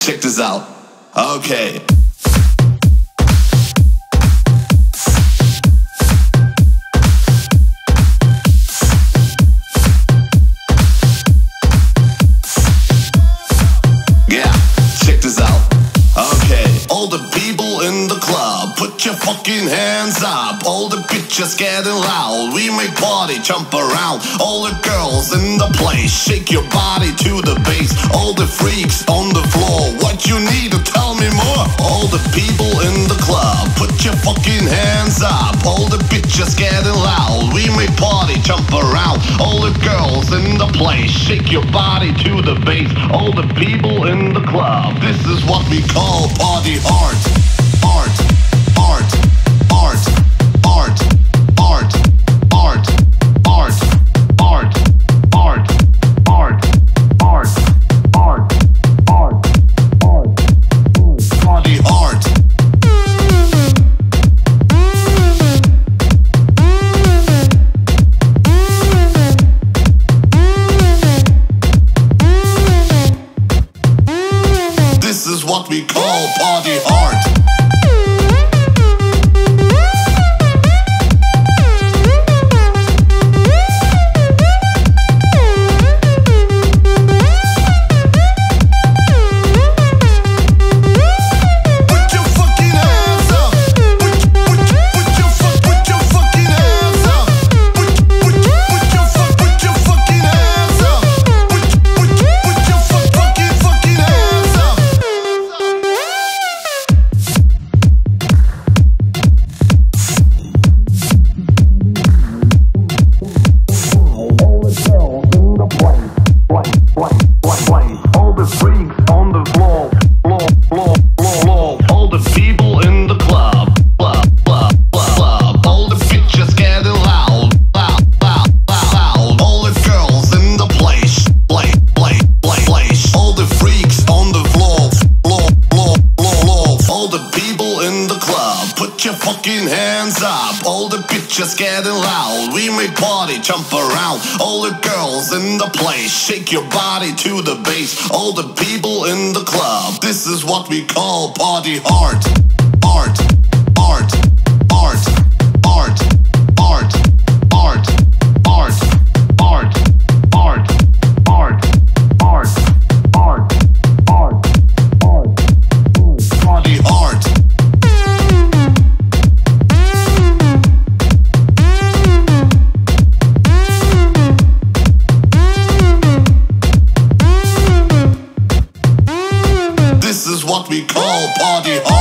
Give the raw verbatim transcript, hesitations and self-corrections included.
check this out. Okay. Yeah, check this out. Okay, all the people in the club, put your fucking hands up. All the bitches getting loud, we make party jump around. All the girls in the place, shake your body to the bass. All the freaks on the floor, what you need to tell me more. All the people in the club, put your fucking hands up. All the bitches getting loud, we make party jump around. All the girls in the place, shake your body to the bass. All the people in the club, this is what we call party art. Art, art, art, art, art, art, art, art, art, art, art, art, art, art, party art. This is what we call party art. All the freaks on the floor, floor, floor, floor, floor. All the people in the club, club, club, club, club. All the bitches getting loud, loud, loud, loud, loud. All the girls in the place, play, play, play, place. All the freaks on the floor, floor, floor, floor, floor. All the people in the club, put your fucking hands up. All the bitches getting loud, we make party jump around. All the girls in the place, shake your body to the bass. All the people in the club, this is what we call party art. Art, art, art, art, art, art, art, art, art, art, art, art, art, art, party art. This is what we call party art.